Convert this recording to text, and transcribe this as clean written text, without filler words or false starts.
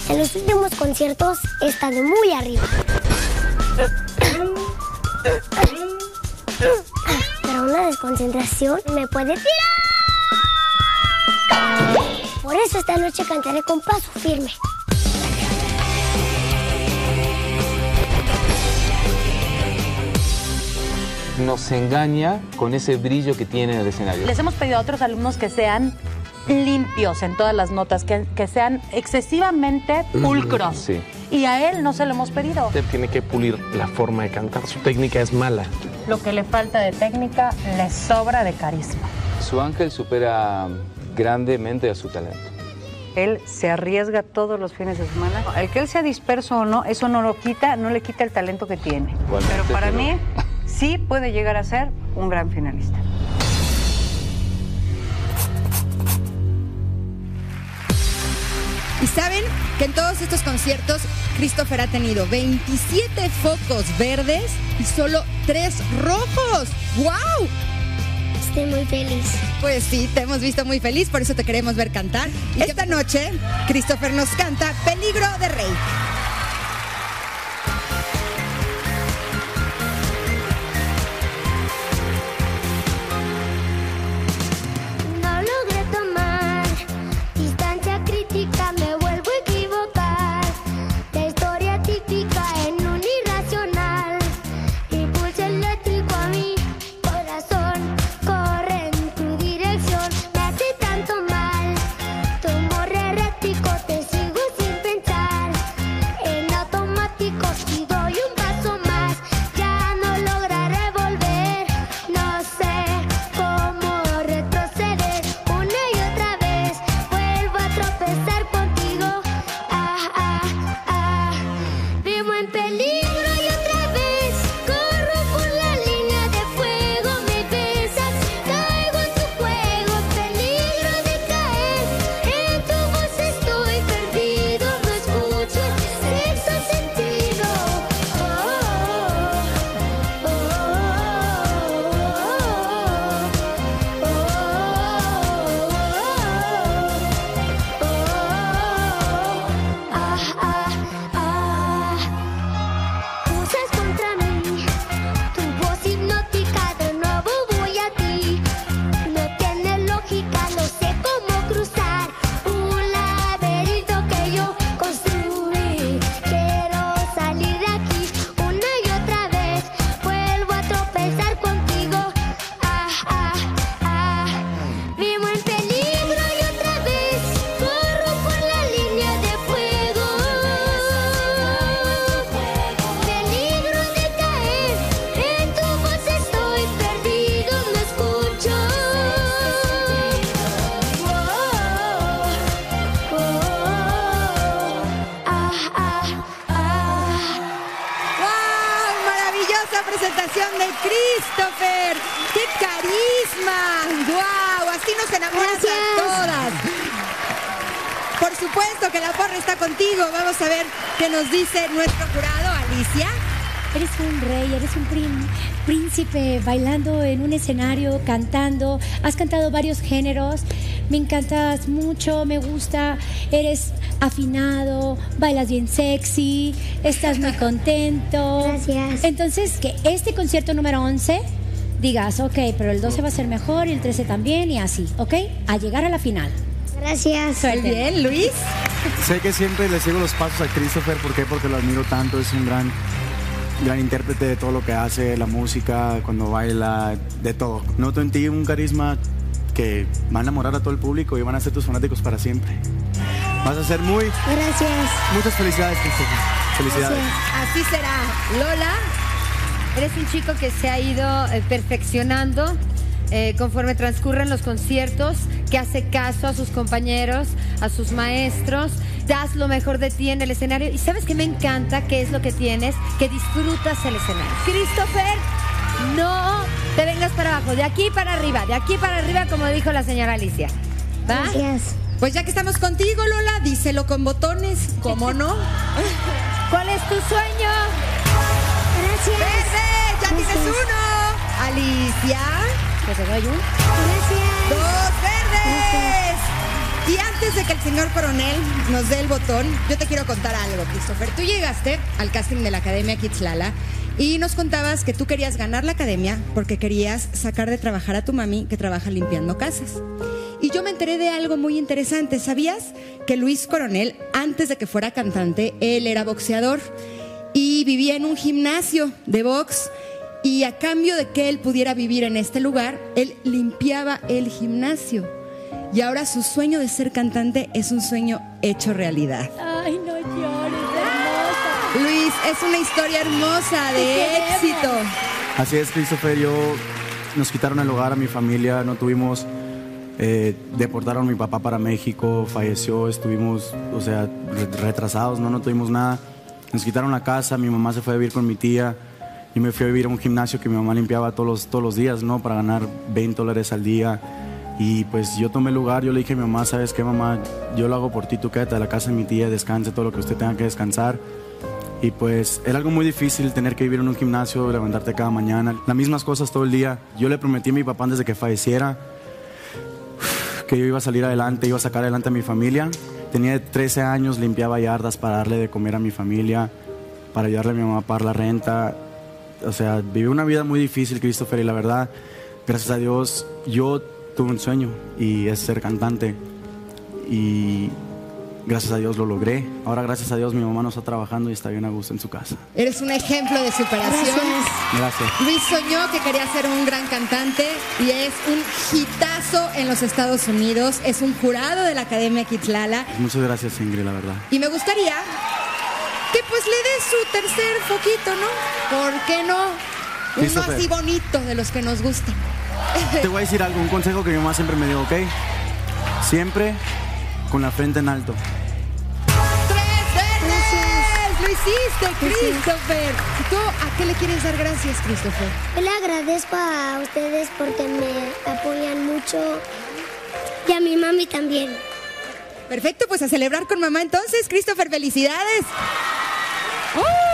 En los últimos conciertos he estado muy arriba. Pero una desconcentración me puede tirar. Por eso esta noche cantaré con paso firme. Nos engaña con ese brillo que tiene en el escenario. Les hemos pedido a otros alumnos que sean limpios en todas las notas, que sean excesivamente pulcros. Sí. Y a él no se lo hemos pedido. Usted tiene que pulir la forma de cantar. Su técnica es mala. Lo que le falta de técnica le sobra de carisma. Su ángel supera grandemente a su talento. Él se arriesga todos los fines de semana. El que él sea disperso o no, eso no le quita el talento que tiene. Igualmente, pero para mí sí puede llegar a ser un gran finalista. Y saben que en todos estos conciertos Christopher ha tenido 27 focos verdes y solo 3 rojos. ¡Wow! Estoy muy feliz. Pues sí, te hemos visto muy feliz, por eso te queremos ver cantar. Esta noche, Christopher nos canta Peligro de Rey. No logré tomar distancia crítica, me vuelvo a equivocar. La historia típica en un irracional. Impulso eléctrico a mi corazón. Corre en tu dirección, me hace tanto mal. Tomo errático, te sigo sin pensar. En automático, si doy un paso más, ya no lograré volver. No sé cómo retroceder. Una y otra vez vuelvo a tropezar contigo. Vivo en peligro y otra vez corro por la línea de fuego. Me besas, caigo en tu juego. Peligro de caer, en tu voz estoy perdido. No escucho sexto sentido. Usas contra mí tu voz hipnótica, de nuevo voy a ti. No tiene lógica, no sé cómo cruzar un laberinto que yo construí. Quiero salir de aquí, una y otra vez vuelvo a tropezar contigo. Vivo en peligro y otra vez corro por la línea de fuego. Peligro de caer, en tu voz estoy perdido, no escucho. ¡Wow! Maravillosa presentación de Christopher. ¡Qué carisma! ¡Wow! Así nos enamoramos a todas. Por supuesto que la porra está contigo. Vamos a ver qué nos dice nuestro jurado, Alicia. Eres un rey, eres un príncipe bailando en un escenario, cantando. Has cantado varios géneros. Me encantas mucho, me gusta. Eres afinado, bailas bien sexy, estás muy contento. Gracias. Entonces, que este concierto número 11 digas, ok, pero el 12 va a ser mejor y el 13 también y así, ¿ok? A llegar a la final. Gracias. Muy bien, Luis. Sé que siempre le sigo los pasos a Christopher. ¿Por qué? Porque lo admiro tanto. Es un gran intérprete de todo lo que hace, la música, cuando baila, de todo. Noto en ti un carisma que va a enamorar a todo el público y van a ser tus fanáticos para siempre. Vas a ser Gracias. muchas felicidades, Christopher. Felicidades. Así será. Lola, eres un chico que se ha ido perfeccionando conforme transcurren los conciertos, que hace caso a sus compañeros, a sus maestros, das lo mejor de ti en el escenario. Y ¿sabes qué me encanta? ¿Qué es lo que tienes? Que disfrutas el escenario. Christopher, no te vengas para abajo, de aquí para arriba, como dijo la señora Alicia. ¿Va? Gracias. Pues ya que estamos contigo, Lola, díselo con botones, ¿cómo no? ¿Cuál es tu sueño? Gracias. ¡Verde! ¡Ya Gracias. tienes uno! Alicia. ¿Que te doy un? Gracias. 2 verdes. Gracias. Y antes de que el señor coronel nos dé el botón, yo te quiero contar algo, Christopher. Tú llegaste al casting de la Academia Kids Lala y nos contabas que tú querías ganar la academia porque querías sacar de trabajar a tu mami que trabaja limpiando casas. Y yo me enteré de algo muy interesante. ¿Sabías que Luis Coronel, antes de que fuera cantante, él era boxeador y vivía en un gimnasio de box? Y a cambio de que él pudiera vivir en este lugar, él limpiaba el gimnasio. Y ahora su sueño de ser cantante es un sueño hecho realidad. Ay, no llores, hermosa. Luis, es una historia hermosa de éxito. Así es, Christopher. Nos quitaron el hogar a mi familia, no tuvimos... deportaron a mi papá para México, falleció, estuvimos, o sea, retrasados, no tuvimos nada. Nos quitaron la casa, mi mamá se fue a vivir con mi tía y me fui a vivir a un gimnasio que mi mamá limpiaba todos los días, ¿no? Para ganar $20 al día. Y pues yo tomé el lugar, yo le dije a mi mamá, ¿sabes qué, mamá? Yo lo hago por ti, tú quédate a la casa de mi tía, descanse todo lo que usted tenga que descansar. Y pues era algo muy difícil tener que vivir en un gimnasio, levantarte cada mañana, las mismas cosas todo el día. Yo le prometí a mi papá antes de que falleciera que yo iba a salir adelante, iba a sacar adelante a mi familia. Tenía 13 años, limpiaba yardas para darle de comer a mi familia, para ayudarle a mi mamá a pagar la renta. O sea, viví una vida muy difícil, Christopher, y la verdad, gracias a Dios, yo tuve un sueño y es ser cantante. Y gracias a Dios lo logré. Ahora, gracias a Dios, mi mamá no está trabajando y está bien a gusto en su casa. Eres un ejemplo de superación. Gracias. Luis soñó que quería ser un gran cantante y es un hitazo en los Estados Unidos. Es un jurado de la Academia Kids Lala. Muchas gracias, Ingrid, la verdad. Y me gustaría que pues le des su tercer foquito, ¿no? ¿Por qué no? Uno así bonito de los que nos gustan. Te voy a decir algo, un consejo que mi mamá siempre me dio, ¿ok? Siempre con la frente en alto. ¡Lo hiciste, Christopher! ¿Y tú a qué le quieres dar gracias, Christopher? Yo le agradezco a ustedes porque me apoyan mucho y a mi mami también. Perfecto, pues a celebrar con mamá entonces. Christopher, felicidades. ¡Oh!